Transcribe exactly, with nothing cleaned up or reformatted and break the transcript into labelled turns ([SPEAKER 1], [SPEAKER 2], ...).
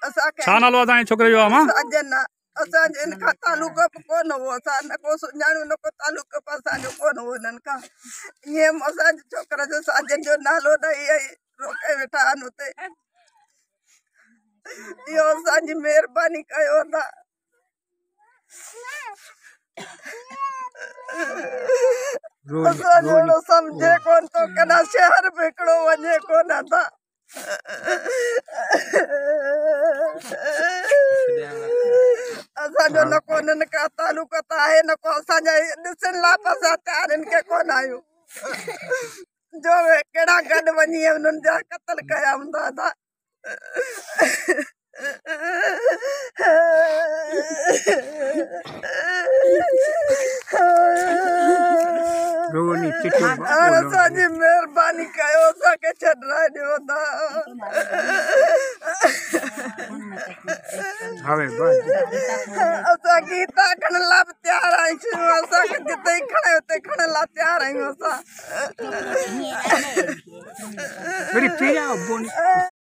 [SPEAKER 1] छा नालो आहे तव्हांजे छोकिरे जो अमा?
[SPEAKER 2] साजन असांजे इन खां तालुक बि कोन हो, असां न को सुञाणियो न को तालुक बि असांजो कोन हो हिननि खां। ईअं असांजे छोकिरे जो साजन जो नालो ॾेई रोके वेठा आहिनि हुते। इहो असांजी महिरबानी कयो था। असांजो अहिड़ो सम्झे कोन थो, केॾा शहर बि हिकिड़ो वञे कोन था। असांजो न को हिननि खां तालुकत आहे, न को असांजा ॾिसण लाइ असां तयार हिन खे कोन आहियूं जो कहिड़ा गॾु वञी हुननि जा क़तल कया हूंदा था। असांजी महिरबानी कयो, असांखे छॾाए ॾियो था। असां गीता खणण लाइ बि तयार आहियूं, असांखे जिते ई खणे उते खणण लाइ तयार आहियूं असां।